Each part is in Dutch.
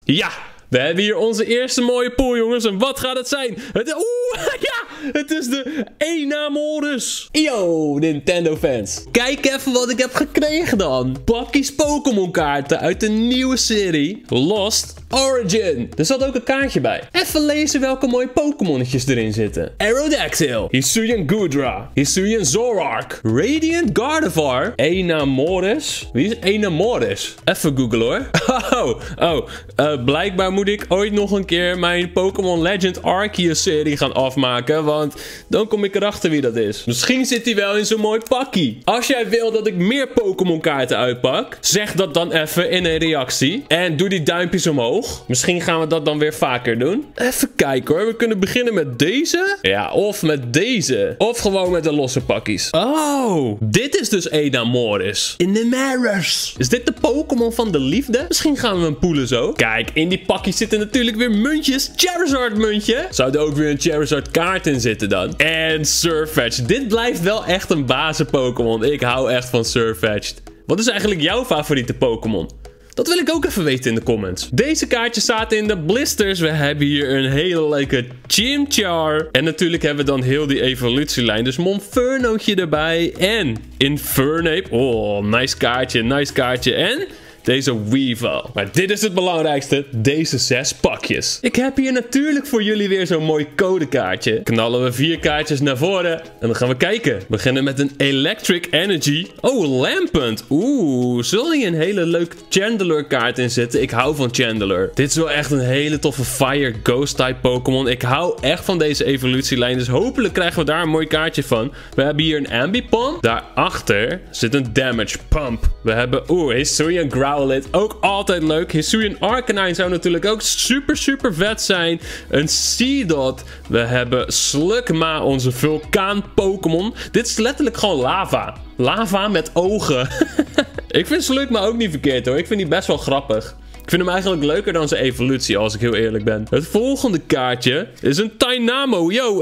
Ja! We hebben hier onze eerste mooie pool, jongens. En wat gaat het zijn? Het is de Enamorus. Yo, Nintendo fans. Kijk even wat ik heb gekregen dan. Pakjes Pokémon kaarten uit de nieuwe serie Lost Origin. Er zat ook een kaartje bij. Even lezen welke mooie Pokémonnetjes erin zitten. Aerodactyl, Hisuian Goodra, Hisuian Zoroark, Radiant Gardevoir, Enamorus. Wie is Enamorus? Even googlen hoor. Blijkbaar moet ik ooit nog een keer mijn Pokémon Legend Arceus serie gaan afmaken, want dan kom ik erachter wie dat is. Misschien zit hij wel in zo'n mooi pakkie. Als jij wil dat ik meer Pokémon kaarten uitpak, zeg dat dan even in een reactie. En doe die duimpjes omhoog. Misschien gaan we dat dan weer vaker doen. Even kijken hoor. We kunnen beginnen met deze. Ja, of met deze. Of gewoon met de losse pakkies. Oh, dit is dus Enamorus. Enamorus. Is dit de Pokémon van de liefde? Misschien gaan we hem poelen zo. Kijk, in die pakjes zitten natuurlijk weer muntjes. Charizard muntje. Zou er ook weer een Charizard kaart in zitten dan? En Surfetch'd. Dit blijft wel echt een bazen Pokémon. Ik hou echt van Surfetch'd. Wat is eigenlijk jouw favoriete Pokémon? Dat wil ik ook even weten in de comments. Deze kaartjes zaten in de blisters. We hebben hier een hele leuke Chimchar. En natuurlijk hebben we dan heel die evolutielijn. Dus Monfernootje erbij. En Infernape. Oh, nice kaartje, nice kaartje. En deze Weavile. Maar dit is het belangrijkste. Deze 6 pakjes. Ik heb hier natuurlijk voor jullie weer zo'n mooi codekaartje. Knallen we 4 kaartjes naar voren. En dan gaan we kijken. We beginnen met een Electric Energy. Oh, Lampent. Oeh, zal hier een hele leuke Chandelure kaart in zitten? Ik hou van Chandelure. Dit is wel echt een hele toffe Fire Ghost type Pokémon. Ik hou echt van deze evolutielijn. Dus hopelijk krijgen we daar een mooi kaartje van. We hebben hier een Ambipom. Daarachter zit een Damage Pump. We hebben, Hisuian Growlithe. Ook altijd leuk. Hisuian Arcanine zou natuurlijk ook super vet zijn. Een Seedot. We hebben Slugma, onze vulkaan Pokémon. Dit is letterlijk gewoon lava. Lava met ogen. Ik vind Slugma ook niet verkeerd hoor. Ik vind die best wel grappig. Ik vind hem eigenlijk leuker dan zijn evolutie, als ik heel eerlijk ben. Het volgende kaartje is een Tynamo. Yo,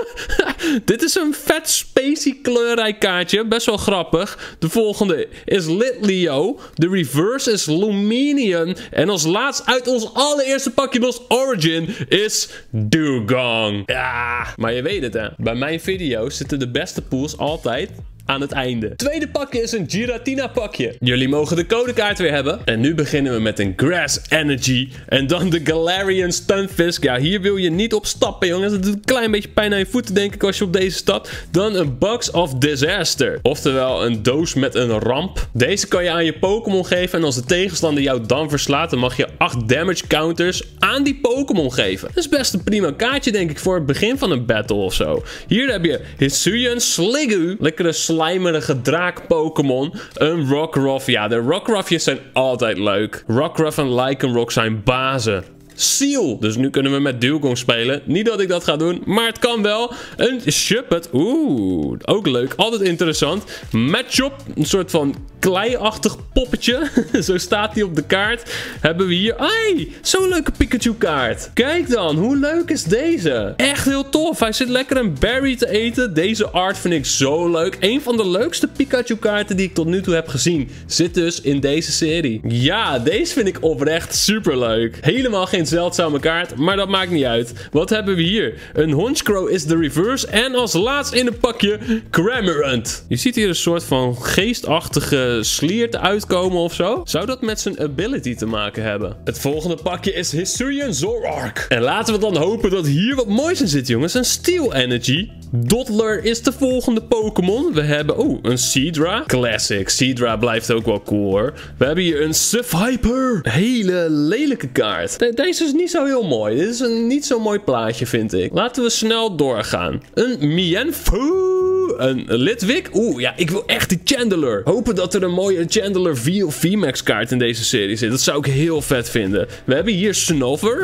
dit is een vet spacey kleurrijk kaartje. Best wel grappig. De volgende is Litleo. De reverse is Luminion. En als laatst uit ons allereerste pakje Lost Origin is Dewgong. Ja, maar je weet het hè. Bij mijn video's zitten de beste pools altijd aan het einde. Tweede pakje is een Giratina pakje. Jullie mogen de codekaart weer hebben. En nu beginnen we met een Grass Energy. En dan de Galarian Stunfisk. Ja, hier wil je niet op stappen, jongens. Het doet een klein beetje pijn aan je voeten, denk ik, als je op deze stapt. Dan een Bugs of Disaster. Oftewel een doos met een ramp. Deze kan je aan je Pokémon geven. En als de tegenstander jou dan verslaat, dan mag je 8 damage counters aan die Pokémon geven. Dat is best een prima kaartje, denk ik, voor het begin van een battle of zo. Hier heb je Hisuian Sliggoo. Lekkere slijmerige draak Pokémon. Een Rockruff. Ja, de Rockruffjes zijn altijd leuk. Rockruff en Lycanroc zijn bazen. Seal. Dus nu kunnen we met Dewgong spelen. Niet dat ik dat ga doen, maar het kan wel. Een Shuppet. Oeh, ook leuk. Altijd interessant. Machop. Een soort van kleiachtig poppetje. Zo staat hij op de kaart. Hebben we hier... Ai, zo'n leuke Pikachu kaart. Kijk dan, hoe leuk is deze? Echt heel tof. Hij zit lekker een berry te eten. Deze art vind ik zo leuk. Een van de leukste Pikachu kaarten die ik tot nu toe heb gezien. Zit dus in deze serie. Ja, deze vind ik oprecht super leuk. Helemaal geen zeldzame kaart, maar dat maakt niet uit. Wat hebben we hier? Een Honchkrow is de reverse. En als laatst in een pakje Cramorant. Je ziet hier een soort van geestachtige sliert uitkomen of zo. Zou dat met zijn ability te maken hebben? Het volgende pakje is Hisuian Zoroark. En laten we dan hopen dat hier wat moois in zit, jongens. Een Steel Energy. Dottler is de volgende Pokémon. We hebben, een Seadra. Classic. Seadra blijft ook wel cool, hoor. We hebben hier een Survivor. Hele lelijke kaart. Deze is niet zo heel mooi. Dit is een niet zo mooi plaatje, vind ik. Laten we snel doorgaan. Een Mienfoo. Een Litwick. Oeh, ja, ik wil echt die Chandelure. Hopen dat er een mooie Chandelure V of VMAX kaart in deze serie zit. Dat zou ik heel vet vinden. We hebben hier Snover.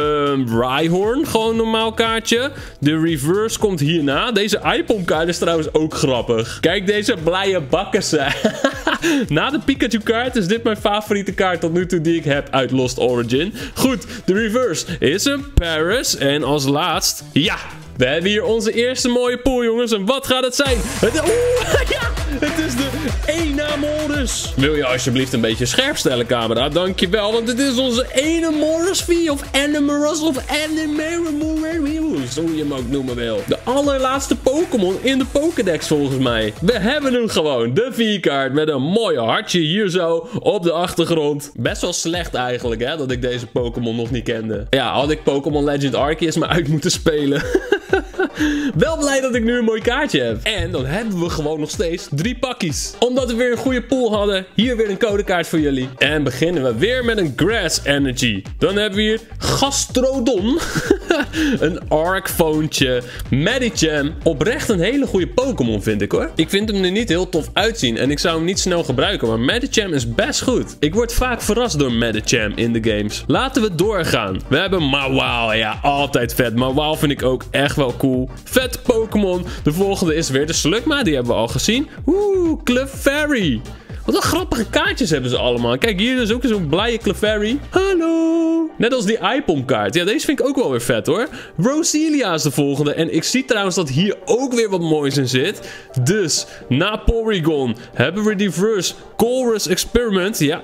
Rhyhorn. Gewoon een normaal kaartje. De reverse komt hierna. Deze Ipom kaart is trouwens ook grappig. Kijk deze blije bakkersen. Na de Pikachu kaart is dit mijn favoriete kaart tot nu toe die ik heb uit Lost Origin. Goed, de reverse is een Paris. En als laatst, ja, we hebben hier onze eerste mooie pool, jongens. En wat gaat het zijn? Ja! Het is de Enamorus. Wil je alsjeblieft een beetje scherp stellen, camera? Dankjewel, want het is onze Enamorus V of Enamorus of Enamorus, hoe je hem ook noemen wil. De allerlaatste Pokémon in de Pokédex volgens mij. We hebben hem gewoon, de V-kaart met een mooi hartje hier zo op de achtergrond. Best wel slecht eigenlijk, hè, dat ik deze Pokémon nog niet kende. Ja, had ik Pokémon Legend Arceus maar uit moeten spelen. Wel blij dat ik nu een mooi kaartje heb. En dan hebben we gewoon nog steeds 3 pakjes. Omdat we weer een goede pool hadden. Hier weer een codekaart voor jullie. En beginnen we weer met een Grass Energy. Dan hebben we hier Gastrodon. Een Arcfoontje. Medicham. Oprecht een hele goede Pokémon vind ik hoor. Ik vind hem er niet heel tof uitzien. En ik zou hem niet snel gebruiken. Maar Medicham is best goed. Ik word vaak verrast door Medicham in de games. Laten we doorgaan. We hebben Mawile. Ja, altijd vet. Mawile vind ik ook echt wel cool. Vet Pokémon. De volgende is weer de Slugma. Die hebben we al gezien. Oeh, Clefairy. Wat een grappige kaartjes hebben ze allemaal. Kijk, hier is ook zo'n blije Clefairy. Hallo. Net als die Ipom kaart. Ja, deze vind ik ook wel weer vet hoor. Roselia is de volgende. En ik zie trouwens dat hier ook weer wat moois in zit. Dus, na Porygon hebben we Reverse Colress Experiment. Ja.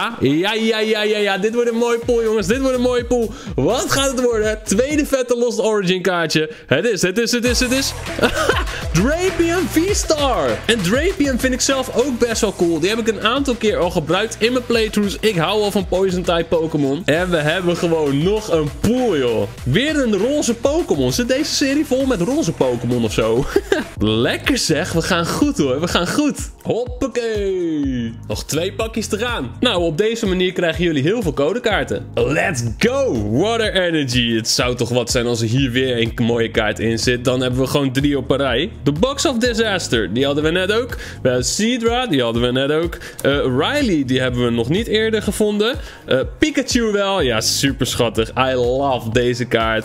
Dit wordt een mooie pool, jongens. Dit wordt een mooie pool. Wat gaat het worden? Tweede vette Lost Origin kaartje. Het is. Drapion V-Star. En Drapion vind ik zelf ook best wel cool. Die heb ik een aantal keer al gebruikt in mijn playthroughs. Ik hou al van Poison-type Pokémon. En we hebben gewoon nog een pool, joh. Weer een roze Pokémon. Zit deze serie vol met roze Pokémon of zo? Lekker zeg. We gaan goed, hoor. We gaan goed. Hoppakee. Nog 2 pakjes te gaan. Nou, op deze manier krijgen jullie heel veel codekaarten. Let's go. Water Energy. Het zou toch wat zijn als er hier weer een mooie kaart in zit. Dan hebben we gewoon 3 op een rij. De Box of Disaster. Die hadden we net ook. We hebben Seadra. Die hadden we net ook. Riley. Die hebben we nog niet eerder gevonden. Pikachu wel. Ja, super schattig. I love deze kaart.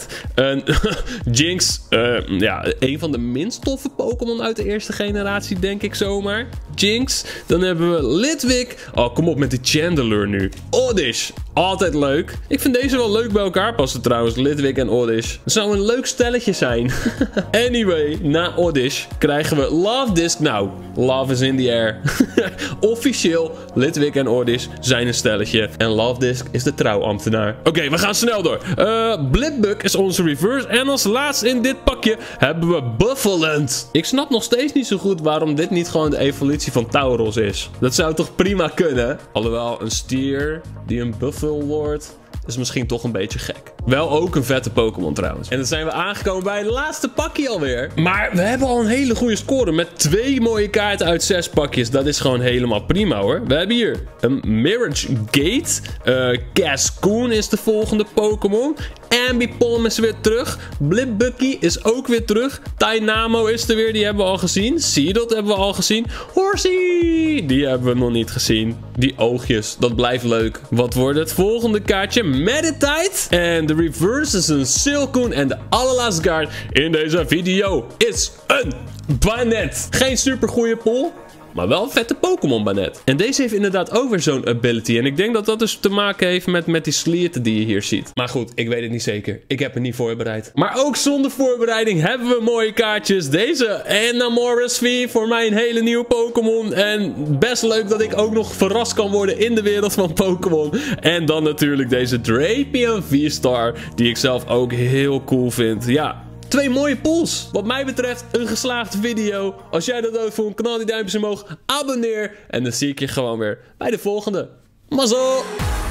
Jinx. Ja, een van de minst toffe Pokémon uit de eerste generatie, denk ik zomaar. Jinx. Dan hebben we Litwick. Oh, kom op met die Chandelure nu. Oddish. Altijd leuk. Ik vind deze wel leuk bij elkaar passen trouwens. Litwick en Oddish. Het zou een leuk stelletje zijn. Anyway, na Oddish krijgen we Love Disc. Nou, love is in the air. Officieel, Litwick en Oddish zijn een stelletje. En Love Disc is de trouwambtenaar. Oké, we gaan snel door. Blipbug is onze reverse. En als laatste in dit pakje hebben we Buffalant. Ik snap nog steeds niet zo goed waarom dit niet gewoon de evolutie van Tauros is. Dat zou toch prima kunnen? Alhoewel, een stier die een buffel wordt, is misschien toch een beetje gek. Wel ook een vette Pokémon trouwens. En dan zijn we aangekomen bij het laatste pakje alweer. Maar we hebben al een hele goede score met 2 mooie kaarten uit 6 pakjes. Dat is gewoon helemaal prima hoor. We hebben hier een Mirage Gate. Cascoon is de volgende Pokémon. Ambipom is weer terug. Blipbuggy is ook weer terug. Tynamo is er weer, die hebben we al gezien. Seedot hebben we al gezien. Horsey, die hebben we nog niet gezien. Die oogjes, dat blijft leuk. Wat wordt het volgende kaartje? Meditite. En de reverse is een Silcoon. En de allerlaatste kaart in deze video is een Banette. Geen super goede pool, maar wel een vette Pokémon Banette. En deze heeft inderdaad ook weer zo'n ability. En ik denk dat dat dus te maken heeft met die slierte die je hier ziet. Maar goed, ik weet het niet zeker. Ik heb het niet voorbereid. Maar ook zonder voorbereiding hebben we mooie kaartjes. Deze Enamorus V voor mij een hele nieuwe Pokémon. En best leuk dat ik ook nog verrast kan worden in de wereld van Pokémon. En dan natuurlijk deze Drapion V-Star, die ik zelf ook heel cool vind. Ja, 2 mooie pools. Wat mij betreft een geslaagde video. Als jij dat ook vond, knal die duimpjes omhoog. Abonneer. En dan zie ik je gewoon weer bij de volgende. Mazzel!